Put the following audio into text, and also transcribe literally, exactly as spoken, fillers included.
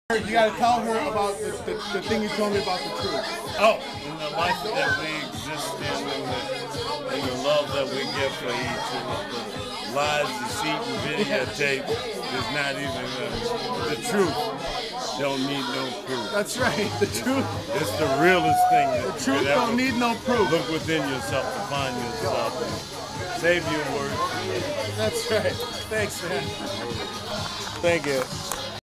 You gotta tell her about the, the, the thing you told me about the truth. Oh, and the life that we exist in, and the, and the love that we give for each other. The lies, deceit, and videotape is not even uh, the truth. Don't need no proof. That's right. The truth. It's the realest thing. That the truth don't need no proof. Look within yourself to find yourself and save your words. That's right. Thanks, man. Thank you.